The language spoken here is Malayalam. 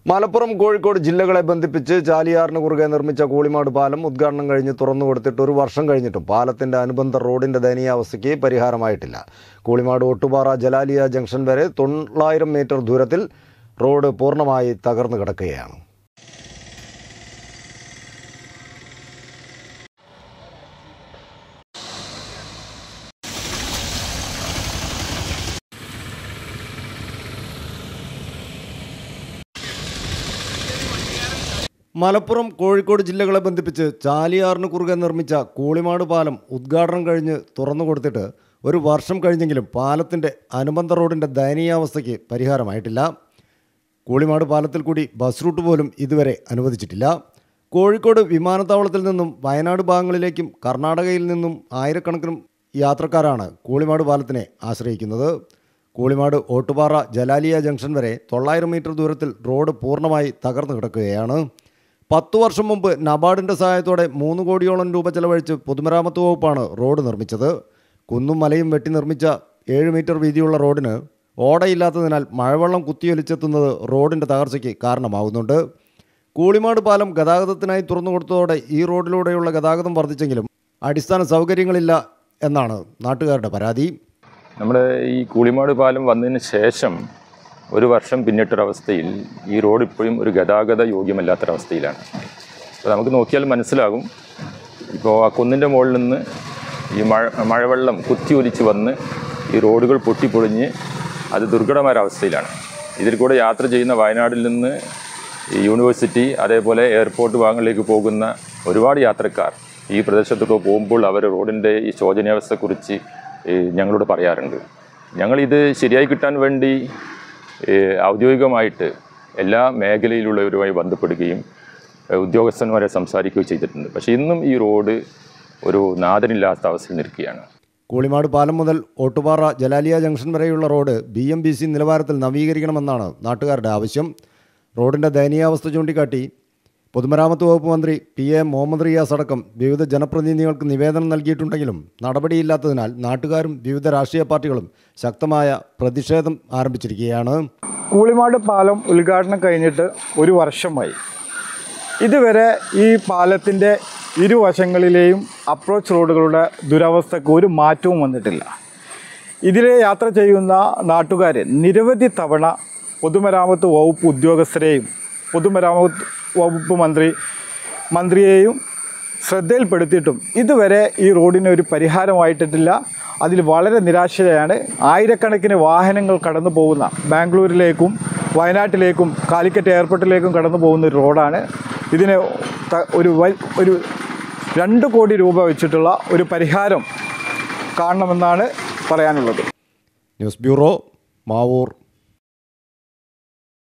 മലപ്പുറം കോഴിക്കോട് ജില്ലകളെ ബന്ധിപ്പിച്ച് ചാലിയാറിന് കുറുകെ നിർമ്മിച്ച കൂളിമാട് പാലം ഉദ്ഘാടനം കഴിഞ്ഞ് തുറന്നു കൊടുത്തിട്ട് ഒരു വർഷം കഴിഞ്ഞിട്ടും പാലത്തിന്റെ അനുബന്ധ റോഡിന്റെ ദയനീയാവസ്ഥയ്ക്ക് പരിഹാരമായിട്ടില്ല. കൂളിമാട് ഒട്ടുപാറ ജലാലിയ ജംഗ്ഷൻ വരെ 900 മീറ്റർ ദൂരത്തിൽ റോഡ് പൂർണ്ണമായി തകർന്നു കിടക്കുകയാണ്. മലപ്പുറം കോഴിക്കോട് ജില്ലകളെ ബന്ധിപ്പിച്ച് ചാലിയാറിന് കുറുകെ നിർമ്മിച്ച കൂളിമാട് പാലം ഉദ്ഘാടനം കഴിഞ്ഞ് തുറന്നു കൊടുത്തിട്ട് ഒരു വർഷം കഴിഞ്ഞെങ്കിലും പാലത്തിൻ്റെ അനുബന്ധ റോഡിൻ്റെ ദയനീയാവസ്ഥയ്ക്ക് പരിഹാരമായിട്ടില്ല. കൂളിമാട് പാലത്തിൽ കൂടി ബസ് റൂട്ട് പോലും ഇതുവരെ അനുവദിച്ചിട്ടില്ല. കോഴിക്കോട് വിമാനത്താവളത്തിൽ നിന്നും വയനാട് ഭാഗങ്ങളിലേക്കും കർണാടകയിൽ നിന്നും ആയിരക്കണക്കിന് യാത്രക്കാരാണ് കൂളിമാട് പാലത്തിനെ ആശ്രയിക്കുന്നത്. കൂളിമാട് ഓട്ടുപാറ ജലാലിയ ജംഗ്ഷൻ വരെ 900 മീറ്റർ ദൂരത്തിൽ റോഡ് പൂർണ്ണമായി തകർന്നു കിടക്കുകയാണ്. 10 വർഷം മുമ്പ് നബാർഡിൻ്റെ സഹായത്തോടെ 3 കോടിയോളം രൂപ ചെലവഴിച്ച് പൊതുമരാമത്ത് വകുപ്പാണ് റോഡ് നിർമ്മിച്ചത്. കുന്നും മലയും വെട്ടി നിർമ്മിച്ച 7 മീറ്റർ വീതിയുള്ള റോഡിന് ഓടയില്ലാത്തതിനാൽ മഴവെള്ളം കുത്തിയൊലിച്ചെത്തുന്നത് റോഡിൻ്റെ തകർച്ചയ്ക്ക് കാരണമാകുന്നുണ്ട്. കൂളിമാട് പാലം ഗതാഗതത്തിനായി തുറന്നു കൊടുത്തതോടെ ഈ റോഡിലൂടെയുള്ള ഗതാഗതം വർദ്ധിച്ചെങ്കിലും അടിസ്ഥാന സൗകര്യങ്ങളില്ല എന്നാണ് നാട്ടുകാരുടെ പരാതി. നമ്മുടെ ഈ കൂളിമാട് പാലം വന്നതിന് ശേഷം ഒരു വർഷം പിന്നിട്ടൊരവസ്ഥയിൽ ഈ റോഡ് ഇപ്പോഴും ഒരു ഗതാഗത യോഗ്യമല്ലാത്തൊരവസ്ഥയിലാണ്. അപ്പോൾ നമുക്ക് നോക്കിയാൽ മനസ്സിലാകും. ഇപ്പോൾ ആ കുന്നിൻ്റെ മുകളിൽ നിന്ന് ഈ മഴവെള്ളം കുത്തിയൊലിച്ച് വന്ന് ഈ റോഡുകൾ പൊട്ടിപ്പൊളിഞ്ഞ് അത് ദുർഘടമായൊരവസ്ഥയിലാണ്. ഇതിൽ കൂടെ യാത്ര ചെയ്യുന്ന വയനാട്ടിൽ നിന്ന് ഈ യൂണിവേഴ്സിറ്റി അതേപോലെ എയർപോർട്ട് ഭാഗങ്ങളിലേക്ക് പോകുന്ന ഒരുപാട് യാത്രക്കാർ ഈ പ്രദേശത്തൊക്കെ പോകുമ്പോൾ അവർ റോഡിൻ്റെ ഈ ശോചനീയാവസ്ഥയെക്കുറിച്ച് ഞങ്ങളോട് പറയാറുണ്ട്. ഞങ്ങളിത് ശരിയായി കിട്ടാൻ വേണ്ടി ഔദ്യോഗികമായിട്ട് എല്ലാ മേഖലയിലുള്ളവരുമായി ബന്ധപ്പെടുകയും ഉദ്യോഗസ്ഥന്മാരെ സംസാരിക്കുകയും ചെയ്തിട്ടുണ്ട്. പക്ഷേ ഇന്നും ഈ റോഡ് ഒരു നാഥനില്ലാത്ത അവസ്ഥയിൽ നിൽക്കുകയാണ്. കൂളിമാട് പാലം മുതൽ ഓട്ടുപാറ ജലാലിയ ജംഗ്ഷൻ വരെയുള്ള റോഡ് BMBC നിലവാരത്തിൽ നവീകരിക്കണമെന്നാണ് നാട്ടുകാരുടെ ആവശ്യം. റോഡിൻ്റെ ദയനീയാവസ്ഥ ചൂണ്ടിക്കാട്ടി പൊതുമരാമത്ത് വകുപ്പ് മന്ത്രി PA മുഹമ്മദ് റിയാസ് അടക്കം വിവിധ ജനപ്രതിനിധികൾക്ക് നിവേദനം നൽകിയിട്ടുണ്ടെങ്കിലും നടപടിയില്ലാത്തതിനാൽ നാട്ടുകാരും വിവിധ രാഷ്ട്രീയ പാർട്ടികളും ശക്തമായ പ്രതിഷേധം ആരംഭിച്ചിരിക്കുകയാണ്. കൂളിമാട് പാലം ഉദ്ഘാടനം കഴിഞ്ഞിട്ട് ഒരു വർഷമായി. ഇതുവരെ ഈ പാലത്തിൻ്റെ ഇരുവശങ്ങളിലെയും അപ്രോച്ച് റോഡുകളുടെ ദുരവസ്ഥയ്ക്ക് ഒരു മാറ്റവും വന്നിട്ടില്ല. ഇതിലെ യാത്ര ചെയ്യുന്ന നാട്ടുകാർ നിരവധി തവണ പൊതുമരാമത്ത് വകുപ്പ് ഉദ്യോഗസ്ഥരെയും പൊതുമരാമത്ത് വകുപ്പ് മന്ത്രിയെയും ശ്രദ്ധയിൽപ്പെടുത്തിയിട്ടും ഇതുവരെ ഈ റോഡിന് ഒരു പരിഹാരമായിട്ടില്ല. അതിൽ വളരെ നിരാശയാണ്. ആയിരക്കണക്കിന് വാഹനങ്ങൾ കടന്നു പോകുന്ന ബാംഗ്ലൂരിലേക്കും വയനാട്ടിലേക്കും കാലിക്കറ്റ് എയർപോർട്ടിലേക്കും കടന്നു പോകുന്ന ഒരു റോഡാണ്. ഇതിന് ഒരു 2 കോടി രൂപ വെച്ചിട്ടുള്ള ഒരു പരിഹാരം കാണണമെന്നാണ് പറയാനുള്ളത്. News bureau, Mavoor.